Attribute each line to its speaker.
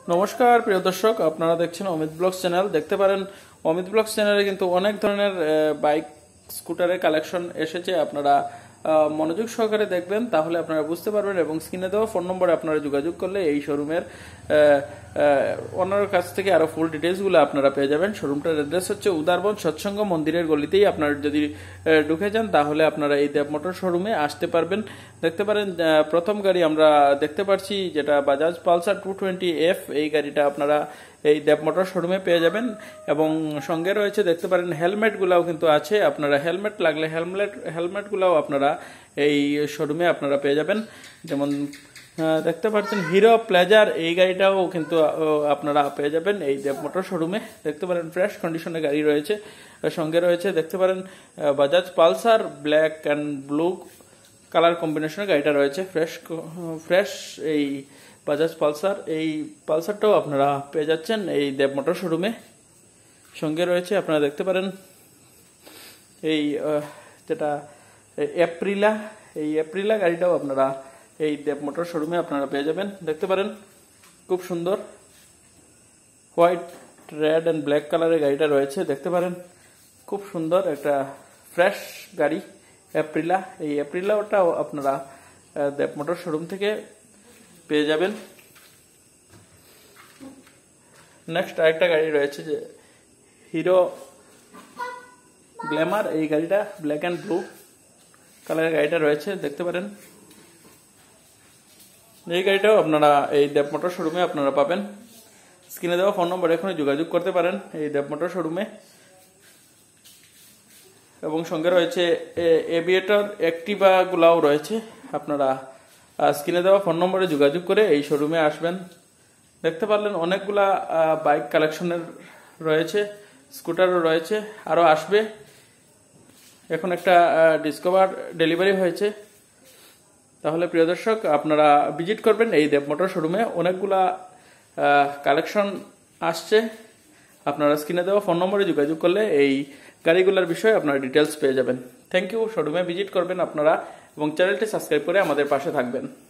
Speaker 1: নমস্কার প্রিয় দর্শক, আপনারা দেখছেন অমিত ব্লগস চ্যানেল। দেখতে পারেন অমিত ব্লগস চ্যানেলে কিন্তু অনেক ধরনের বাইক স্কুটারের কালেকশন এসেছে। আপনারা মনোযোগ সহকারে দেখবেন, তাহলে আপনারা বুঝতে পারবেন এবং স্ক্রিনে দেওয়া ফোন নম্বরে আপনারা যোগাযোগ করলে এই শোরুমের ওনার কাছ থেকে আরো ফুল ডিটেলসগুলো আপনারা পেয়ে যাবেন। শোরুমটার অ্যাড্রেস হচ্ছে উদারবন সৎসঙ্গ মন্দিরের গলিতেই। আপনারা যদি ঢুকে যান তাহলে আপনারা এই দেব মোটর শোরুমে আসতে পারবেন। দেখতে পারেন প্রথম গাড়ি আমরা দেখতে পাচ্ছি, যেটা বাজাজ পালসার 220F। এই গাড়িটা আপনারা এই দেব মোটর শোরুমে পেয়ে যাবেন এবং সঙ্গে রয়েছে দেখতে পারেন হেলমেটগুলাও কিন্তু আছে। আপনারা হেলমেট লাগলে হেলমেটগুলাও আপনারা এই শোরুমে আপনারা পেয়ে যাবেন। যেমন দেখতে পাচ্ছেন হিরো প্লেজার, এই গাড়িটাও কিন্তু আপনারা পেয়ে যাবেন এই দেব মোটর শোরুমে। দেখতে পারেন ফ্রেশ কন্ডিশনে গাড়ি রয়েছে। সঙ্গে রয়েছে দেখতে পারেন Bajaj Pulsar black and blue colour কম্বিনেশনের গাড়িটা রয়েছে। ফ্রেশ এই বাজাজ পালসার, এই পালসারটাও আপনারা পেয়ে যাচ্ছেন এই দেব মোটর শোরুমে। সঙ্গে রয়েছে আপনারা দেখতে পারেন এই যেটা এপ্রিলা, এই এপ্রিলা গাড়িটাও আপনারা এই দেব মোটর শোরুমে আপনারা পেয়ে যাবেন। দেখতে পারেন খুব সুন্দর হোয়াইট, রেড অ্যান্ড ব্ল্যাক কালারের গাড়িটা রয়েছে। দেখতে পারেন খুব সুন্দর একটা ফ্রেশ গাড়ি এপ্রিলা। এই এপ্রিলাটাও আপনারা দেব মোটর শোরুম থেকে পেয়ে যাবেন। নেক্সট আরেকটা গাড়ি রয়েছে যে হিরো গ্ল্যামার, এই গাড়িটা ব্ল্যাক অ্যান্ড ব্লু কালারের গাড়িটা রয়েছে। দেখতে পারেন এই গাড়িটাও আপনারা এই দেব মোটর শোরুমে আপনারা পাবেন। স্ক্রিনে দেওয়া ফোন নম্বর এখনই যোগাযোগ করতে পারেন এই দেব মোটর শোরুমে। এবং সঙ্গে রয়েছে এভিয়েটর, অ্যাক্টিভা গুলাও রয়েছে। আপনারা স্ক্রিনে দেওয়া ফোন নম্বরে যোগাযোগ করে এই শোরুমে আসবেন। দেখতে পারলেন অনেকগুলা বাইক কালেকশনের রয়েছে, স্কুটারও রয়েছে, আরও আসবে। এখন একটা ডিসকভার ডেলিভারি হয়েছে। তাহলে প্রিয় দর্শক, আপনারা ভিজিট করবেন এই দেব মোটর শোরুমে। অনেকগুলা কালেকশন আসছে। আপনারা স্ক্রিনে দেওয়া ফোন নম্বরে যোগাযোগ করলে এই গাড়িগুলোর বিষয়ে আপনারা ডিটেলস পেয়ে যাবেন। Thank you. শোরুমে ভিজিট করবেন আপনারা এবং চ্যানেলটি সাবস্ক্রাইব করে আমাদের পাশে থাকবেন।